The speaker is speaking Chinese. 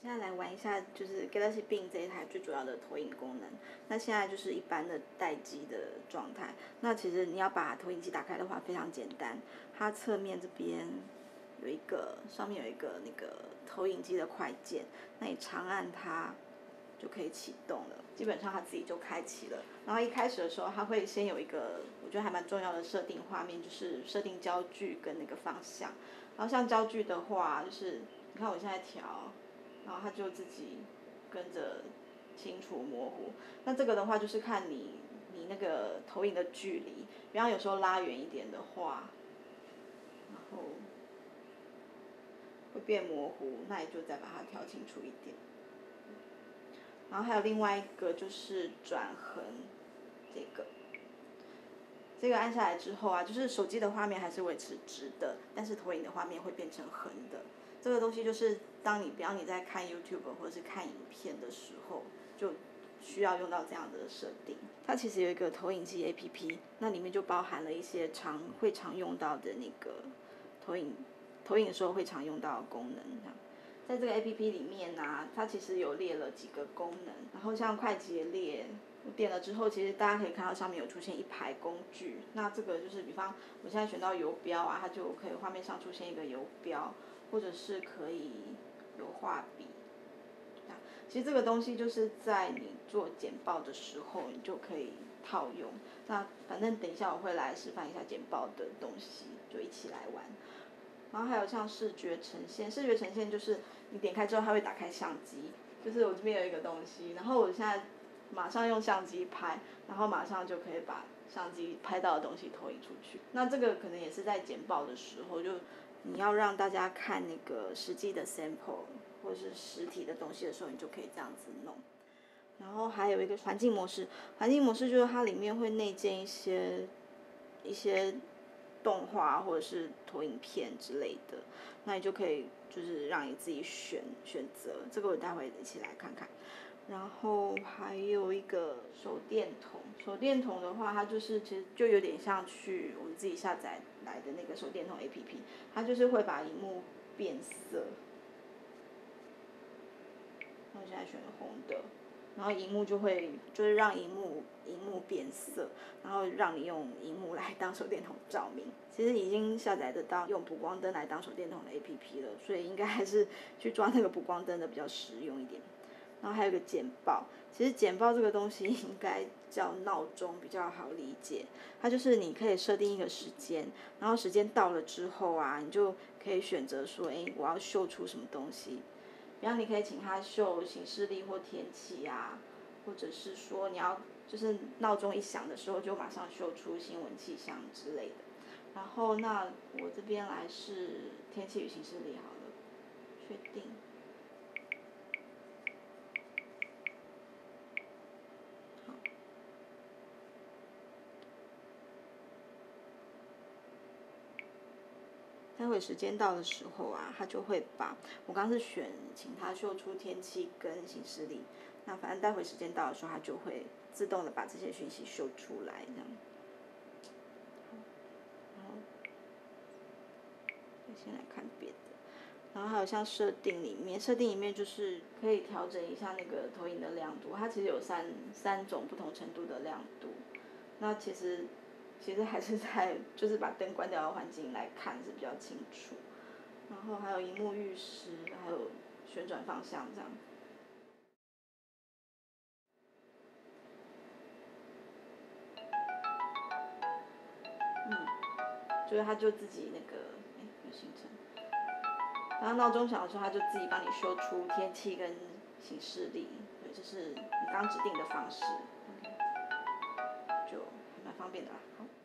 现在来玩一下，就是 Galaxy Beam 这一台最主要的投影功能。那现在就是一般的待机的状态。那其实你要把投影机打开的话，非常简单。它侧面这边有一个，上面有一个那个投影机的快键，那你长按它就可以启动了。基本上它自己就开启了。然后一开始的时候，它会先有一个我觉得还蛮重要的设定画面，就是设定焦距跟那个方向。然后像焦距的话，就是你看我现在调。然后它就自己跟着清楚模糊。那这个的话就是看你那个投影的距离，比方有时候拉远一点的话，然后会变模糊，那你就再把它调清楚一点。然后还有另外一个就是转横，这个按下来之后啊，就是手机的画面还是维持直的，但是投影的画面会变成横的。这个东西就是比方你在看 YouTube 或者是看影片的时候，就需要用到这样的设定。它其实有一个投影机 APP， 那里面就包含了一些会常用到的那个投影的时候会常用到的功能。在这个 APP 里面啊，它其实有列了几个功能，然后像快捷列，我点了之后，其实大家可以看到上面有出现一排工具。那这个就是比方我现在选到游标啊，它就可以画面上出现一个游标，或者是可以有画笔。其实这个东西就是在你做简报的时候，你就可以套用。那反正等一下我会来示范一下简报的东西，就一起来玩。然后还有像视觉呈现，视觉呈现就是你点开之后，它会打开相机，就是我这边有一个东西，然后我现在马上用相机拍，然后马上就可以把相机拍到的东西投影出去。那这个可能也是在简报的时候，就你要让大家看那个实际的 sample 或者是实体的东西的时候，你就可以这样子弄。然后还有一个环境模式，环境模式就是它里面会内建一些动画或者是投影片之类的，那你就可以就是让你自己选择，这个我待会一起来看看。然后还有一个手电筒，手电筒的话，它就是其实就有点像去我们自己下载来的那个手电筒 APP， 它就是会把萤幕变色。那我现在选了红的。然后萤幕就是让萤幕变色，然后让你用萤幕来当手电筒照明。其实已经下载得到用补光灯来当手电筒的 APP 了，所以应该还是去抓那个补光灯的比较实用一点。然后还有一个简报，其实简报这个东西应该叫闹钟比较好理解。它就是你可以设定一个时间，然后时间到了之后啊，你就可以选择说，我要秀出什么东西。比方你可以请他秀行事历或天气啊，或者是说你要就是闹钟一响的时候就马上秀出新闻气象之类的。然后那我这边来是天气与行事历好了，确定。好。待会时间到的时候啊，他就会把我刚是请他秀出天气跟行事历，那反正待会时间到的时候，他就会自动的把这些讯息秀出来，这样。然后先来看别的，然后还有像设定里面就是可以调整一下那个投影的亮度，它其实有三种不同程度的亮度。那其实还是在就是把灯关掉的环境来看是比较清楚。然后还有萤幕预示，还有旋转方向这样。就是它就自己那个有形成。然后闹钟响的时候，它就自己帮你秀出天气跟行事历，对，这是你刚指定的方式，OK，就还蛮方便的啦。好。